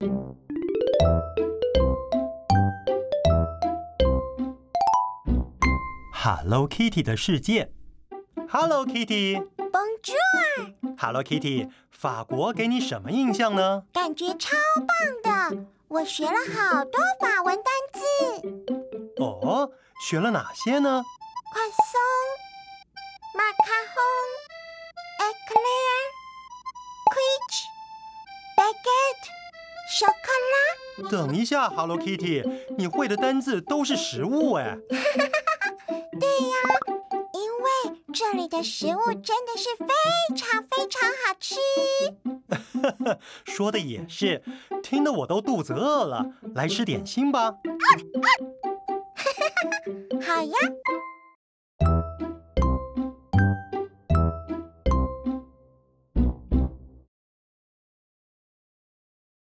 Hello Kitty 的世界。Hello Kitty。Bonjour。Hello Kitty， 法国给你什么印象呢？ 感觉超棒的，我学了好多法文单字。 哦，学了哪些呢？ 快松、马卡龙、eclair、quiche、baguette、chocolat。 等一下 ，Hello Kitty， 你会的单字都是食物哎。 对呀，因为这里的食物真的是非常非常好吃。 说的也是，听得我都肚子饿了，来吃点心吧。 好呀。